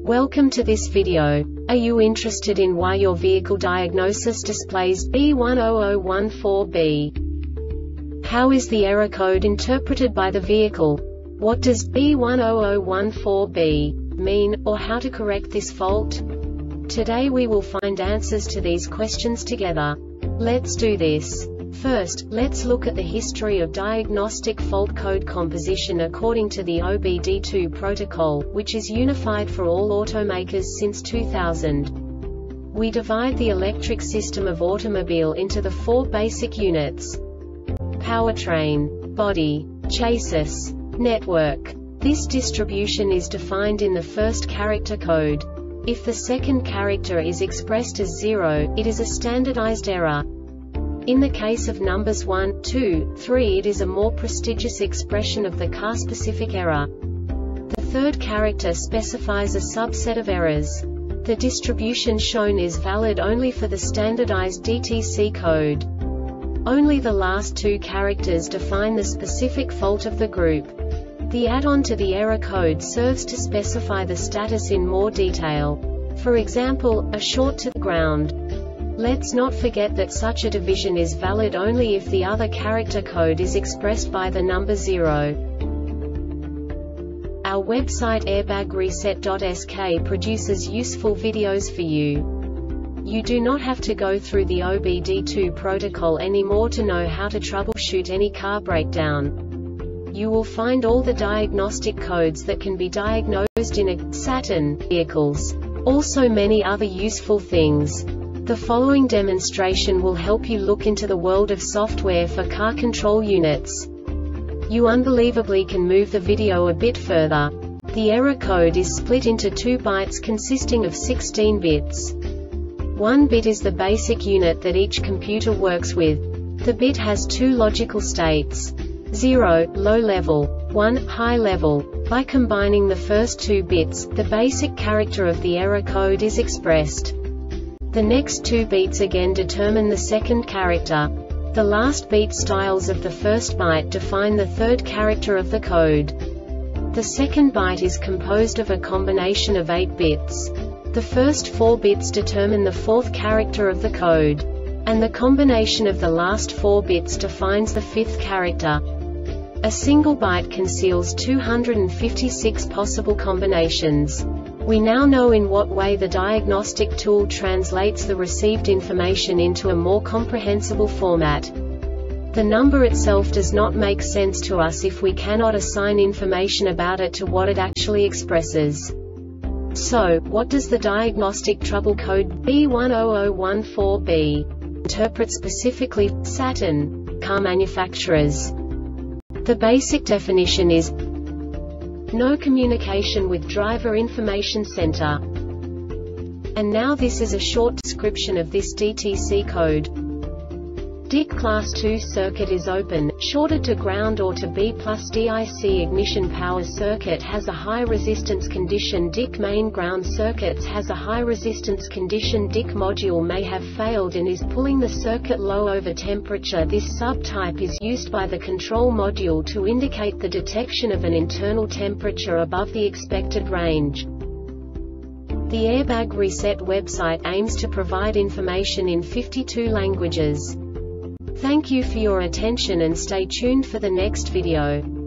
Welcome to this video. Are you interested in why your vehicle diagnosis displays B10014B? How is the error code interpreted by the vehicle? What does B10014B mean, or how to correct this fault? Today we will find answers to these questions together. Let's do this. First, let's look at the history of diagnostic fault code composition according to the OBD2 protocol, which is unified for all automakers since 2000. We divide the electric system of automobile into the four basic units: powertrain, body, chassis, network. This distribution is defined in the first character code. If the second character is expressed as 0, it is a standardized error. In the case of numbers 1, 2, 3, it is a more prestigious expression of the car-specific error. The third character specifies a subset of errors. The distribution shown is valid only for the standardized DTC code. Only the last two characters define the specific fault of the group. The add-on to the error code serves to specify the status in more detail. For example, a short to the ground. Let's not forget that such a division is valid only if the other character code is expressed by the number 0. Our website airbagreset.sk produces useful videos for you. You do not have to go through the OBD2 protocol anymore to know how to troubleshoot any car breakdown. You will find all the diagnostic codes that can be diagnosed in a Saturn vehicles. Also many other useful things. The following demonstration will help you look into the world of software for car control units. You unbelievably can move the video a bit further. The error code is split into 2 bytes consisting of 16 bits. 1 bit is the basic unit that each computer works with. The bit has 2 logical states: 0, low level, 1, high level. By combining the first 2 bits, the basic character of the error code is expressed. The next 2 beats again determine the second character. The last beat styles of the first byte define the third character of the code. The second byte is composed of a combination of 8 bits. The first 4 bits determine the fourth character of the code. And the combination of the last 4 bits defines the fifth character. A single byte conceals 256 possible combinations. We now know in what way the diagnostic tool translates the received information into a more comprehensible format. The number itself does not make sense to us if we cannot assign information about it to what it actually expresses. So, what does the diagnostic trouble code B10014B interpret specifically for Saturn car manufacturers? The basic definition is no communication with driver information center. And now this is a short description of this DTC code. DIC class 2 circuit is open, shorted to ground or to B+ DIC ignition power circuit has a high resistance condition. DIC main ground circuits has a high resistance condition. DIC module may have failed and is pulling the circuit low over temperature. This subtype is used by the control module to indicate the detection of an internal temperature above the expected range. The Airbag Reset website aims to provide information in 52 languages. Thank you for your attention and stay tuned for the next video.